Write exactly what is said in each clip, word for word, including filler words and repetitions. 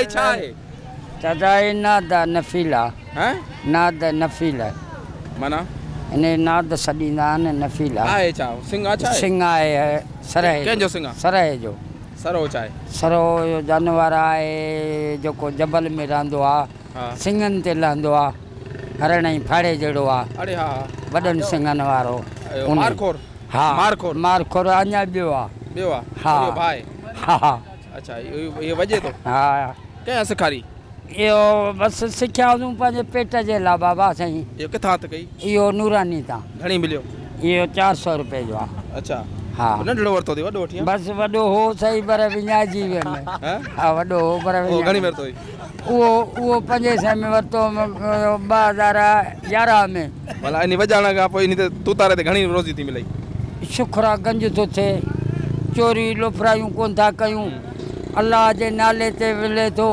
छा है चाचा ये नाद नफीला हैं नाद नफीला माना इन्हें नाद सॾींदा आहिनि नफीला आहे छा सिंह छा आहे सिंह आहे सरह कंहिंजो सिंह सरह जो सरो छा आहे सरो जो जानवर आहे जेको जबल में रहंदो आहे हा सिंहनि ते लहंदो आहे हरण जी फाड़े जहिड़ो आहे अरे हा वॾनि सिंहनि वारो उन- मारखोर हा मारखोर मारखोर अञा ॿियो आहे ॿियो आहे हा। इहो भाउ आहे हा हा अच्छा इहो इहो वॼे थो हा कंहिं सेखारी इहो बसि सिखिया हुयूं पंहिंजे पेट जे लाइ बाबा साईं इहो किथां हथ कई इहो नूरानी तां घणी मिलियो इहो चारि सौ रुपए जो आहे अच्छा हा नंढड़ो वरितो अथई वॾो वठी बसि वॾो हो सही पर विञाइजी वियुमि हैं हा वॾो हो पर ओ घणी विञाइजी- वरितो हुई उहो उहो पंजे सै में वरितो ॿ हज़ार यारहं में भला इन वॼाइण खां पोइ इन ते तूं तारे ते घणी रोज़ी थी मिलई शुक्र आहे गंज थो थिए चोरी लोफरायूं कोन था कयूं अलाह जे नाले ते मिले थो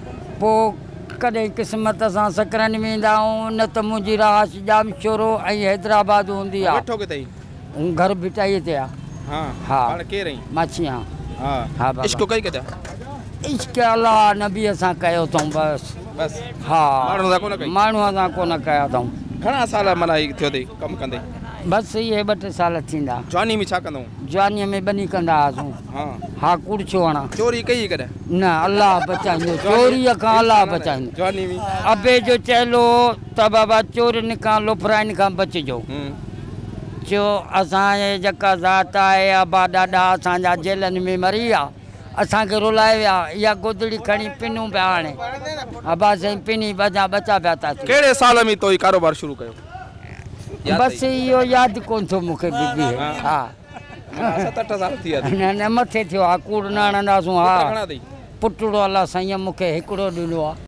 पोइ कॾहिं क़िस्मत सां सकरनि में ईंदा आहियूं न त मुंहिंजी रहाश जामशोरो ऐं हैदराबाद हूंदी आहे वेठो किथे हूं घर भिटाईअ ते आहे हा हा। हाणे केरु आई माछियां हा हा बाबा इश्क कई किथे इश्क अलाह नबीअ सां कयो अथऊं बसि बस हा माण्हू सां कोन कई माण्हूअ सां कोन कया अथऊं घणा साल माना ही थियो अथई कमु कंदे बसि इहे ॿ टे साल थींदा जवानी में छा कंदो जवानीअ में ॿनी कंदा हुआसीं हा हा कूड़ छो हणा चोरी कई कॾहिं न अलाह बचाईंदो चोरीअ खां अलाह बचाईंदो जवानी में अबे जो चयलो त बाबा चोरनि खां लोफराइनि खां बचिजो हम्म चयो असांजे जेका ज़ात आहे अबा ॾाॾा असांजा जेलनि में मरी विया असांखे रुलाए विया इहा गोदड़ी खणी पिनूं पिया हाणे अबा साईं पिनी बचा बचा पिया था थियूं। कहिड़े साल में तो ही कारोबार शुरू कयो यादि बसि इहो यादि कोन थो मूंखे बीबी हा अथई? सत अठ साल थी विया अथई। न न मथे थियो आहे कूड़ न हणंदासूं पुट हा घणा अथई पुटड़ो अलाह साईं मूंखे हिकिड़ो ॾिनो आहे